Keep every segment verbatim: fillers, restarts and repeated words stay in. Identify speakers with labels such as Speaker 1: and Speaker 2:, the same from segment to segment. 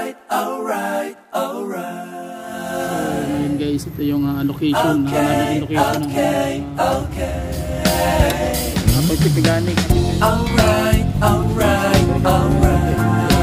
Speaker 1: Alright, alright, alright.
Speaker 2: Ayan guys, ito yung uh, location, okay, na location
Speaker 1: okay,
Speaker 2: ng uh,
Speaker 1: okay.
Speaker 2: uh, pagpipiganik.
Speaker 1: Alright, alright, alright.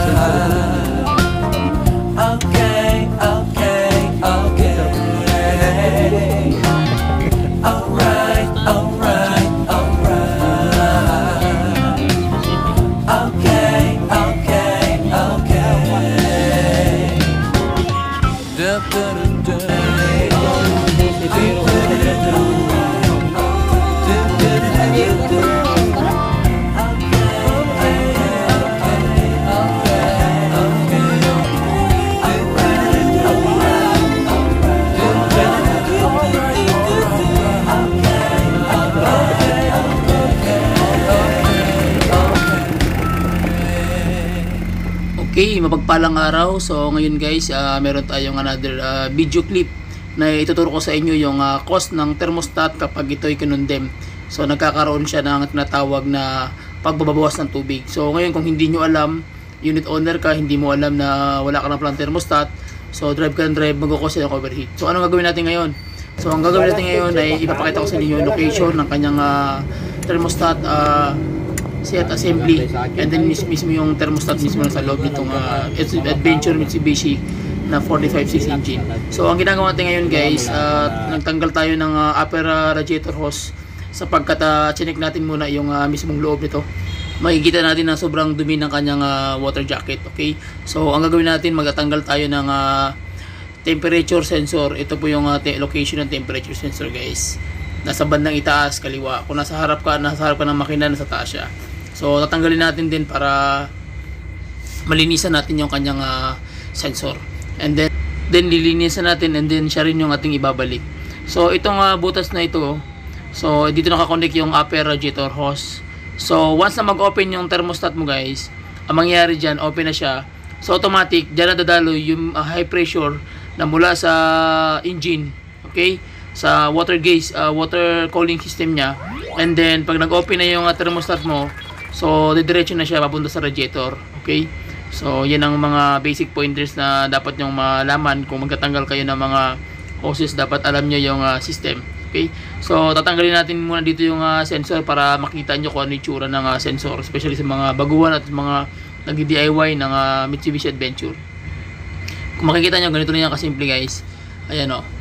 Speaker 1: Okay, okay, okay. Alright, alright, alright. Okay, okay, okay. Da da da da.
Speaker 2: Okay, mapagpalang araw. So ngayon guys, uh, meron tayong another uh, video clip na ituturo ko sa inyo yung uh, cost ng thermostat kapag ito'y kinondem. So nagkakaroon siya ng tinatawag na pagbabawas ng tubig. So ngayon kung hindi nyo alam, unit owner ka, hindi mo alam na wala ka na palang thermostat, so drive ka ng drive, mag-cause ng overheat. So ano gagawin natin ngayon? So ang gagawin natin ngayon ay ipapakita ko sa inyo yung location ng kanyang uh, thermostat uh, set assembly, and then mis mismo yung thermostat mismo sa loob nitong uh, Adventure Mitsubishi na forty-five C C engine. So ang ginagawa natin ngayon guys, uh, nagtanggal tayo ng uh, upper uh, radiator hose sapagkat uh, chinek natin muna yung uh, mismong loob nito. Makikita natin na sobrang dumi ng kanyang uh, water jacket. Okay, so ang gagawin natin, magtatanggal tayo ng uh, temperature sensor. Ito po yung uh, location ng temperature sensor guys, nasa bandang itaas kaliwa. Kung nasa harap ka, nasa harap ka ng makina, nasa taas siya. So tatanggalin natin din para malinisan natin yung kanyang uh, sensor, and then then lilinisan natin, and then siya rin yung ating ibabalik. So itong uh, butas na ito, so dito nakakonect yung upper radiator hose. So once na mag-open yung thermostat mo guys, ang mangyayari dyan, open na siya. So automatic dyan nadadalo yung uh, high pressure na mula sa engine, okay, sa water gauge, uh, water cooling system niya. And then pag nag-open na yung uh, thermostat mo, so didiretso na siya papunta sa radiator. Okay, so yan ang mga basic pointers na dapat nyong malaman kung magtatanggal kayo ng mga hoses. Dapat alam nyo yung uh, system. Okay, so tatanggalin natin muna dito yung uh, sensor para makita nyo kung ano yung tsura ng uh, sensor, especially sa mga baguhan at mga nag-D I Y ng uh, Mitsubishi Adventure. Kung makikita nyo, ganito na yan kasimple guys. Ayan o,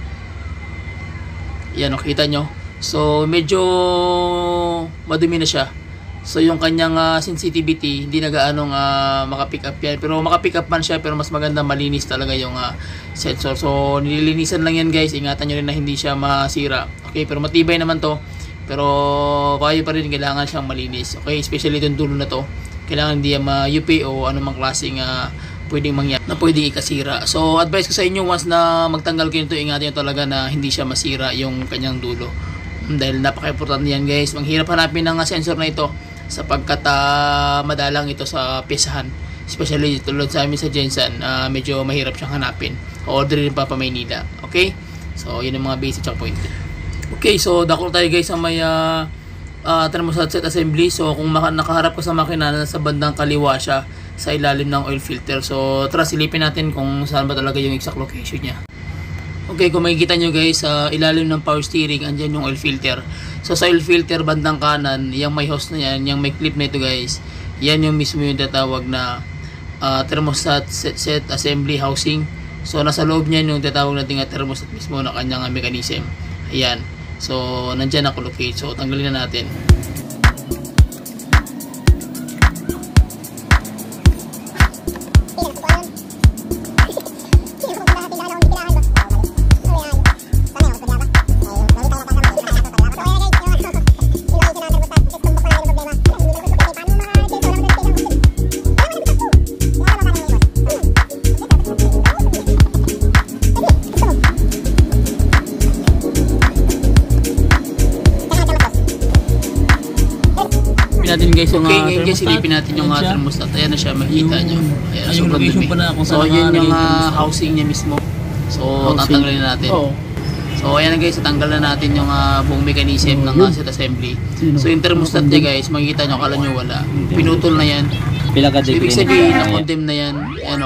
Speaker 2: yan o, kita nyo. So medyo madumi na siya. So yung kanyang uh, sensitivity hindi na gaanong uh, makapick up yan, pero makapick up man siya, pero mas maganda malinis talaga yung uh, sensor. So nililinisan lang yan guys, ingatan nyo rin na hindi siya masira. Okay, pero matibay naman to, pero kayo pa rin kailangan siyang malinis. Okay, especially itong dulo na to, kailangan hindi yan ma-U P o anumang klaseng uh, pwedeng mangyari na pwedeng ikasira. So advice ko sa inyo, once na magtanggal kayo nito, ingatan nyo talaga na hindi siya masira yung kanyang dulo, dahil napaka-importante yan guys. Manghirap hanapin ng uh, sensor na ito sapagkat uh, madalang ito sa pesahan, especially tulad sa amin sa Jensen, uh, medyo mahirap siyang hanapin. Orderin pa pa Maynila. Okay, so yun ang mga basic check point. Okay, so dako tayo guys sa may uh, uh, thermostat set assembly. So kung nakaharap ka sa makina, nasa bandang kaliwa siya sa ilalim ng oil filter. So tara silipin natin kung saan ba talaga yung exact location niya. Okay, kung makikita nyo guys, sa uh, ilalim ng power steering, andyan yung oil filter. So sa oil filter bandang kanan, yung may hose na yan, yung may clip na ito guys, yan yung mismo yung tatawag na uh, thermostat set, set assembly housing. So nasa loob niyan yung tatawag natin na thermostat mismo na kanyang uh, mechanism. Ayan, so nandyan nakalocate. So tanggalin na natin. Natin guys yung okay, uh, ngayon guys silipin natin yung uh, thermostat. Ayan na siya, makikita nyo. Ayan,
Speaker 3: yung location pa na kung
Speaker 2: so yun yung uh, housing niya mismo. So housing. Tatanggalin na natin. Oh. So ayan na guys, tatanggal na natin yung uh, buong mechanism oh, ng uh, set assembly. Sino? So yung thermostat niya guys, makikita nyo, akala nyo wala. Pinutol na yan. So, ibig sabihin na condemn na yan. Ayan o,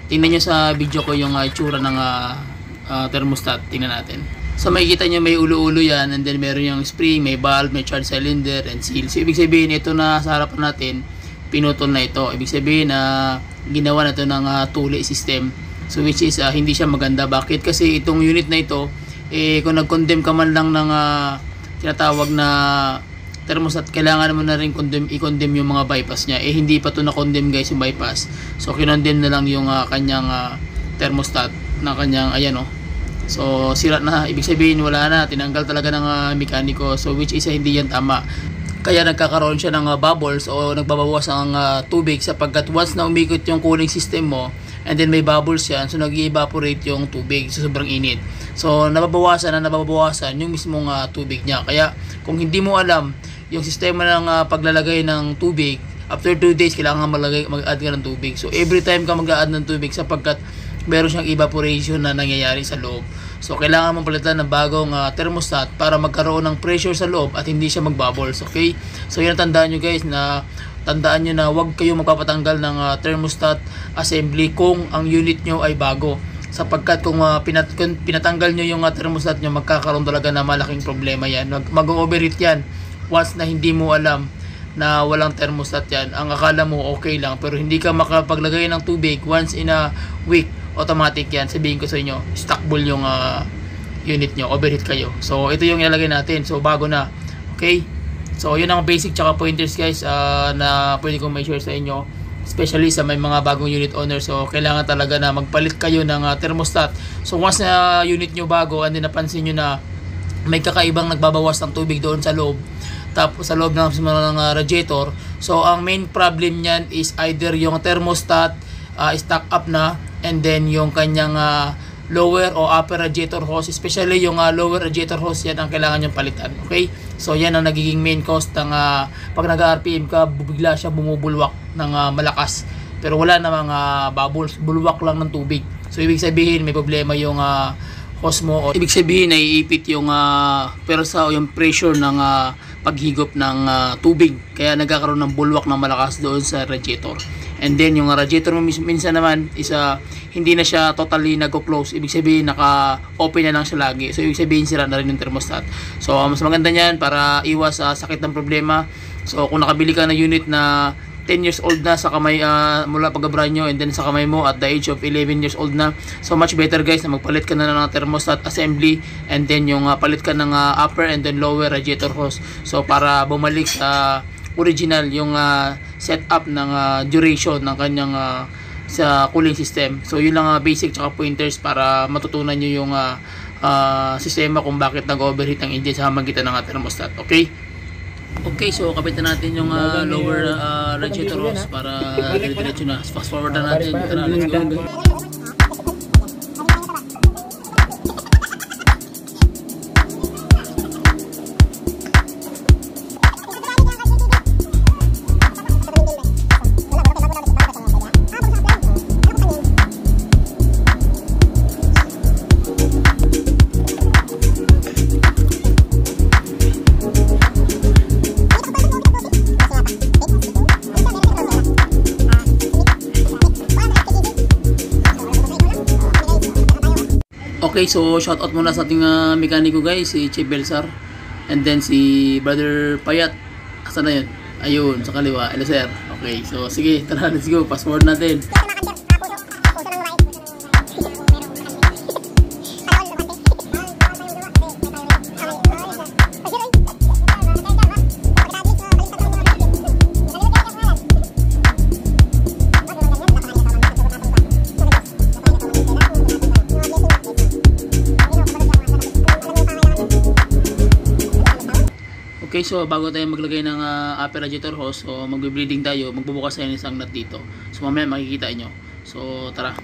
Speaker 2: tingnan nyo sa video ko yung uh, itsura ng uh, uh, thermostat. Tingnan natin. So makikita nyo may ulo-ulo yan, and then meron yung spring, may valve, may charge cylinder, and seal. So ibig sabihin ito na sa harapan natin, pinutol na ito. Ibig sabihin na uh, ginawa na ito ng uh, tuli system. So which is uh, hindi siya maganda. Bakit? Kasi itong unit na ito, eh, kung nag-condemn ka man lang ng uh, tinatawag na thermostat, kailangan mo na rin condemn, i-condemn yung mga bypass niya. Eh hindi pa ito na-condemn guys yung bypass. So kinondemn na lang yung uh, kanyang uh, thermostat na kanyang, ayan o. Oh. So sira na, ibig sabihin wala na, tinanggal talaga ng uh, mekaniko. So which is uh, hindi yan tama. Kaya nagkakaroon siya ng uh, bubbles o nagbabawas ang uh, tubig, sapagkat once na umikot yung cooling system mo and then may bubbles yan, so nag-evaporate yung tubig sa sobrang init. So nababawasan na nababawasan yung mismong uh, tubig niya. Kaya kung hindi mo alam yung sistema ng uh, paglalagay ng tubig, after two days kailangan maglagay, mag-add ka ng tubig. So every time ka mag-add ng tubig, sapagkat meron siyang evaporation na nangyayari sa loob. So kailangan mong palitan ng bagong uh, thermostat para magkaroon ng pressure sa loob at hindi siya mag-bubbles. Okay? So yan, tandaan nyo guys, na tandaan nyo na huwag kayo magpapatanggal ng uh, thermostat assembly kung ang unit nyo ay bago. Sapagkat kung, uh, pinat kung pinatanggal nyo yung uh, thermostat nyo, magkakaroon talaga na malaking problema yan. Mag-overheat yan once na hindi mo alam na walang thermostat yan. Ang akala mo okay lang, pero hindi ka makapaglagay ng tubig once in a week, automatic yan. Sabihin ko sa inyo, stuckball yung uh, unit nyo, overheat kayo. So ito yung ilalagay natin, so bago na. Okay, so yun ang basic tsaka pointers guys, uh, na pwede kong may share sa inyo, especially sa may mga bagong unit owner. So kailangan talaga na magpalit kayo ng uh, thermostat. So once na unit nyo bago, and then napansin nyo na may kakaibang nagbabawas ng tubig doon sa loob, tapos sa loob ng, ng uh, radiator, so ang main problem niyan is either yung thermostat uh, stuck up na, and then yung kanyang uh, lower o upper radiator hose, especially yung uh, lower radiator hose, yan ang kailangan nyong palitan. Okay, so yan ang nagiging main cause ng uh, pag nag-R P M ka, bigla siya bumubulwak ng uh, malakas, pero wala namang uh, bubbles, bulwak lang ng tubig. So ibig sabihin may problema yung uh, hose mo, o ibig sabihin naiipit yung uh, persa o yung pressure ng uh, paghigop ng uh, tubig, kaya nagkakaroon ng bulwak ng malakas doon sa radiator. And then yung radiator mo minsan naman is uh, hindi na siya totally nagko-close, ibig sabihin naka-open na lang siya lagi. So ibig sabihin sira na rin yung thermostat. So uh, mas maganda niyan para iwas sa uh, sakit ng problema. So kung nakabili ka ng unit na ten years old na sa kamay, uh, mula pagka-brand nyo, and then sa kamay mo at the age of eleven years old na, so much better guys na magpalit ka na ng thermostat assembly, and then yung uh, palit ka ng uh, upper and then lower radiator hose, so para bumalik sa original yung uh, setup ng uh, duration ng kanyang uh, sa cooling system. So yun lang uh, basic tsaka pointers para matutunan nyo yung uh, uh, sistema kung bakit nag-overheat ang engine sa hamagitan ng uh, thermostat. Okay? Okay, so kapit na natin yung uh, lower uh, radiator hose para dire-diretso na. Fast forward na natin. Tara, let's go. Okay, so shout out muna sa ating uh, mekaniko guys, si Chief Belsar, and then si Brother Payat. Asan na yun? Ayun, sa kaliwa. Hello sir. Okay, so sige, tara, let's go. Fast forward natin. Okay, so bago tayo maglagay ng uh, upper radiator hose, so magbe-bleeding tayo, magbubukas tayo ng isang nut dito. So mamaya makikita nyo. So tara.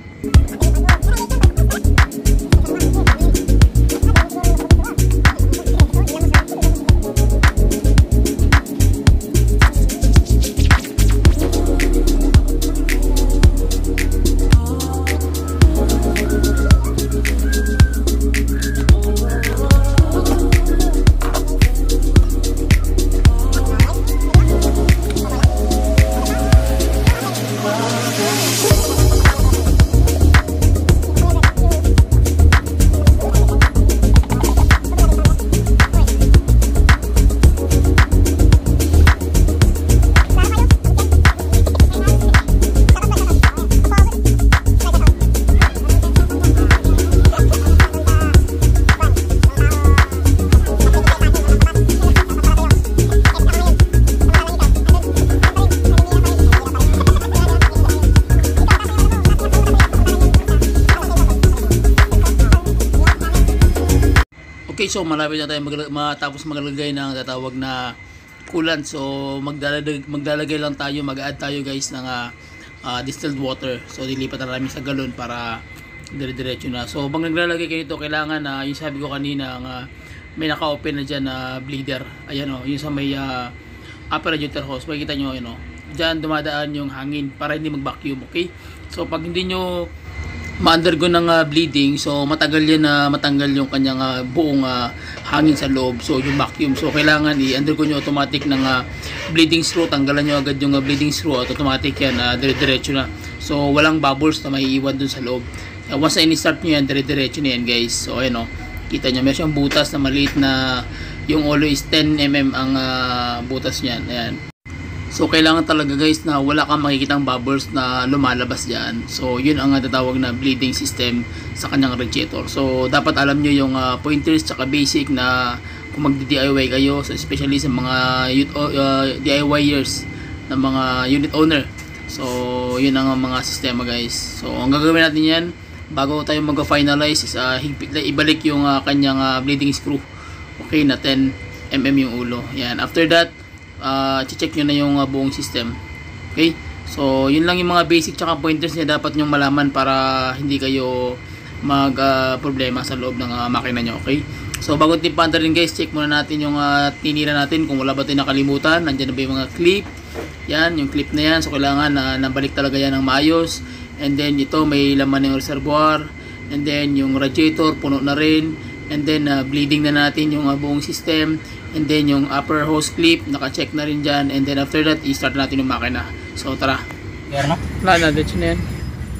Speaker 2: so malapit na tayo mag matapos maglalagay ng tatawag na coolant. So maglalagay, maglalagay lang tayo, mag-add tayo guys ng uh, uh, distilled water. So dilipat na namin sa galon para dire-diretso na. So pag naglalagay kayo nito, kailangan na uh, yung sabi ko kanina, uh, may naka-open na dyan na uh, bleeder. Ayan o, oh, yung sa may uh, upper radiator hose. Makikita nyo, you know, dyan dumadaan yung hangin para hindi mag-vacuum, okay? So pag hindi nyo ma-undergo ng uh, bleeding, so matagal yan na uh, matanggal yung kanyang uh, buong uh, hangin sa loob, so yung vacuum. So kailangan i-undergo nyo automatic ng uh, bleeding screw, tanggalan nyo agad yung uh, bleeding screw at automatic yan, uh, dire-diretso na. So walang bubbles na maiiwan dun sa loob. Uh, once na in-start nyo yan, dire-diretso na yan guys. So ayun o, kita nyo, meron siyang butas na maliit na yung ulo is ten millimeters ang uh, butas nyan. Ayan. So kailangan talaga guys na wala kang makikitang bubbles na lumalabas diyan. So yun ang tatawag na bleeding system sa kanyang radiator. So dapat alam nyo yung uh, pointers tsaka basic na kung mag-D I Y kayo, so especially sa mga uh, D I Yers na mga unit owner. So yun ang mga sistema guys. So ang gagawin natin yan bago tayo mag-finalize is uh, higpit, ibalik yung uh, kanyang uh, bleeding screw. Okay, na ten millimeters yung ulo. Yan. After that, Uh, check nyo na yung uh, buong system. Okay, so yun lang yung mga basic tsaka pointers niya dapat nyong malaman para hindi kayo mag uh, problema sa loob ng uh, makina nyo. Okay, so bago timpanda rin guys, check muna natin yung uh, tinira natin kung wala ba tayo nakalimutan. Nandiyan na ba yung mga clip, yan yung clip na yan. So kailangan na uh, nabalik talaga yan ng maayos. And then ito may laman ng reservoir, and then yung radiator puno na rin, and then uh, bleeding na natin yung uh, buong system. And then yung upper hose clip, naka-check na rin dyan. And then after that, i-start natin yung makina. So tara.
Speaker 3: Yan na?
Speaker 2: Wala na, ditch na yan.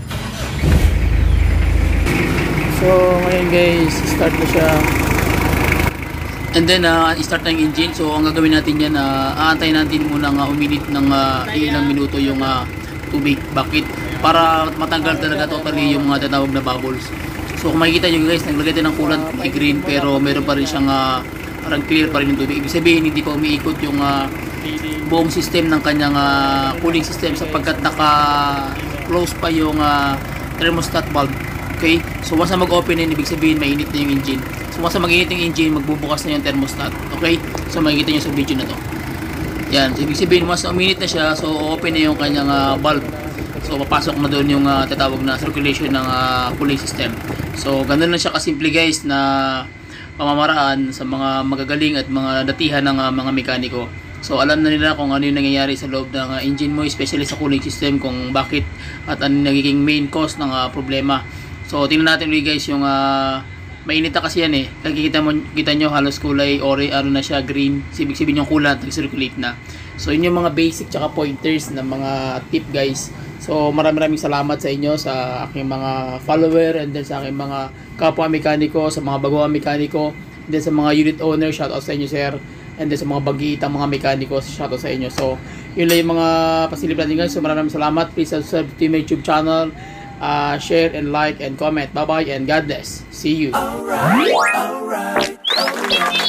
Speaker 2: So ngayon guys, start na siya. And then uh, i-start na yung engine. So ang gagawin natin yan, uh, aantayin natin muna uh, uminit ng uh, ilang minuto yung uh, tubig bucket para matanggal talaga totally yung mga uh, tatawag na bubbles. So kung makikita nyo guys, naglagay tayo ng coolant green pero meron pa rin siyang uh, parang clear pa rin yung tubig. Ibig sabihin hindi pa umiikot yung uh, buong system ng kanyang uh, cooling system sapagkat naka close pa yung uh, thermostat valve. Okay, so once na mag-open yun, ibig sabihin mainit na yung engine. So once na mag-init yung engine, magbubukas na yung thermostat. Okay, so makikita nyo sa video na to. Yan, so ibig sabihin once na uminit na siya, so open na yung kanyang uh, valve. So papasok na doon yung uh, tatawag na circulation ng uh, cooling system. So ganun lang siya kasimple guys na pamamaraan sa mga magagaling at mga datihan ng uh, mga mekaniko. So alam na nila kung ano yung nangyayari sa loob ng uh, engine mo, especially sa cooling system, kung bakit at ano nagiging main cause ng uh, problema. So tingnan natin ulit guys yung uh, mainit na kasi yan eh. Kikita mo, kita nyo halos kulay ori, ano na siya, green. Ibig sabihin yung coolant nag-circulate na. So yun yung mga basic tsaka pointers na mga tip guys. So maraming maraming salamat sa inyo, sa aking mga follower, and then sa aking mga kapwa mekaniko, sa mga baguang mekaniko, and then sa mga unit owner, shoutout sa inyo sir, and then sa mga bagitang mga mekaniko, shoutout sa inyo. So yun lang yung mga pasilip natin guys. So maraming salamat. Please subscribe to my YouTube channel, uh, share and like and comment. Bye bye and God bless. See you.
Speaker 1: Alright, alright, alright.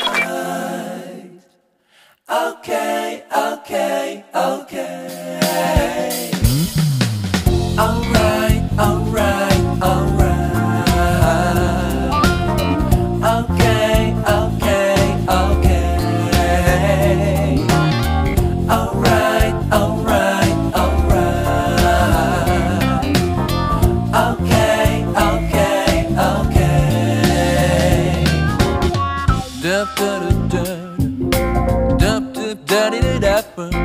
Speaker 1: Okay, okay, okay. Alright, alright, alright. Okay, okay, okay. Alright, alright, alright. Okay, okay, okay. Dup, dup, dup, dup, dup, dup, dup, dup, dup.